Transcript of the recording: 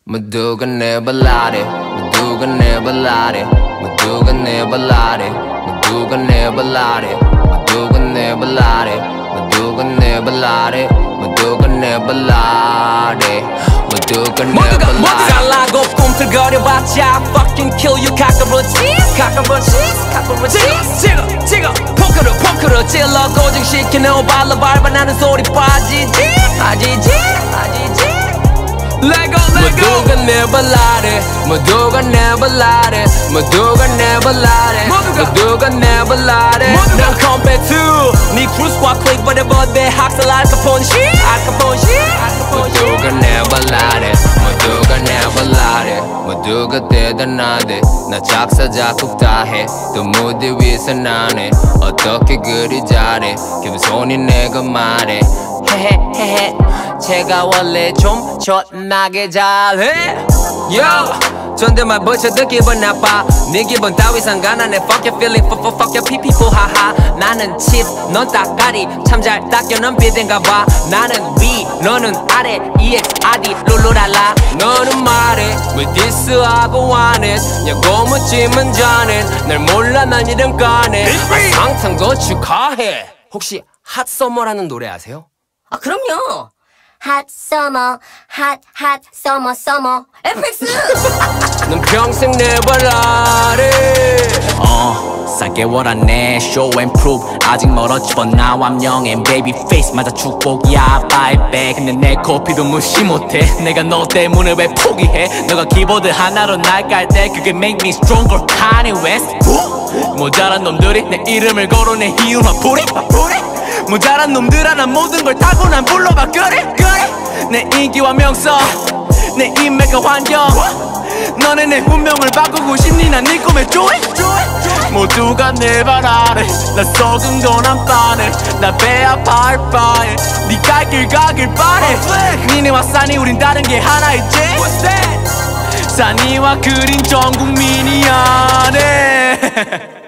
모두가 내 발라래 모두가 내 발라래 모두가 내 발라래 모두가 내 발라래 모두가 내 발라래 모두가 내 발라래 모두가 내 발라래 모두가 내 발라래 모두가 달라고 꿈틀거려봤자 fucking kill you cockroaches cockroaches cockroaches 찍어 포크로 찔러 고정시키는 오발로 밟아 나는 소리 빠지지 Let go 모두가 내 발라래 모두가 내 발라래 모두가 내 발라래 모두가 내 발라래 난 compared to 네 크루스와 클릭 whatever 내 학살 알카폰 shit 모두가 내 발라래 모두가 내 발라래 모두가 대단하대 나 작사 작곡 다해 또 무대 위에서 나네 어떻게 그리 잘해 겸손히 내가 말해 헤헤헤헤 제가 원래 좀 존나게 잘해 Yo 존댓말 붙여도 기분 나빠 네 기분 따위 상관 안 해 Fuck your feeling fuck your people 하하 나는 cheese 넌 따까리 참 잘 닦여 넌 비든가 봐 나는 위 너는 아래 EXRD 룰루랄라 너는 말해 왜 디스하고 화내냐고 묻지만 자네 날 몰라 난 이름 까네 상상 거축하해 혹시 핫서머라는 노래 아세요? 아 그럼요. Hot summer, hot summer, FX. 넌 평생 내 발라래. 살게월하네 show and prove 아직 멀었지 but now I'm young and baby face 맞아 축복이야 bye bye 근데 내 커피도 무시 못해 내가 너 때문에 왜 포기해 너가 키보드 하나로 날 깔 때 그게 make me stronger Kanye West 모자란 놈들이 내 이름을 거론해 희우마 뿌리 모자란 놈들아 난 모든 걸 타고 난 불러봐 그래 내 인기와 명성 내 인맥과 환경 너네 내 운명을 바꾸고 싶니 난 네 꿈에 조이 모두가 내 발 아래 나 썩은 건 안 빠네 나 배 아파할 바에 네 갈 길 가길 바래 니네와 산이 우린 다른 게 하나 있지 산이와 그린 전 국민이 아네